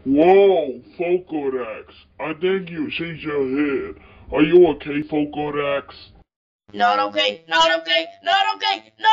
Whoa, Focodax. I think you changed your head. Are you okay, Focodax? Not okay, not okay, not okay, not